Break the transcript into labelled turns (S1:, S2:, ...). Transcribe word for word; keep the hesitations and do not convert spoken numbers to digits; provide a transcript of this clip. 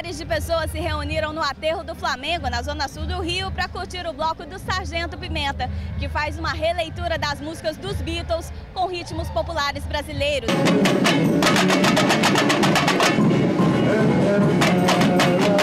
S1: Milhares de pessoas se reuniram no Aterro do Flamengo, na zona sul do Rio, para curtir o bloco do Sargento Pimenta, que faz uma releitura das músicas dos Beatles com ritmos populares brasileiros.